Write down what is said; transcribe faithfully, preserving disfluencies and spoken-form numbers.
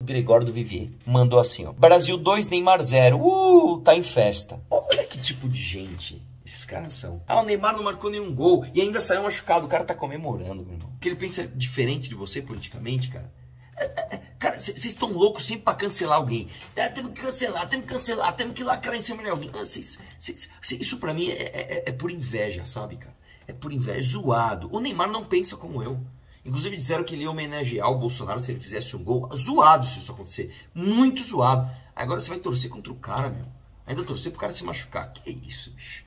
Gregório do Vivier mandou assim, ó. Brasil dois, Neymar zero. Uh, tá em festa. Olha que tipo de gente esses caras são. Ah, o Neymar não marcou nenhum gol e ainda saiu machucado. O cara tá comemorando, meu irmão. Porque ele pensa diferente de você politicamente, cara. Cara, vocês estão loucos sempre pra cancelar alguém. Ah, temos que cancelar, temos que cancelar, temos que lacrar em cima de alguém. Ah, cês, cês, cês, isso pra mim é, é, é por inveja, sabe, cara? É por inveja, zoado. O Neymar não pensa como eu. Inclusive disseram que ele ia homenagear o Bolsonaro se ele fizesse um gol. Zoado se isso acontecer. Muito zoado. Agora você vai torcer contra o cara, meu. Ainda torcer pro cara se machucar. Que é isso, bicho?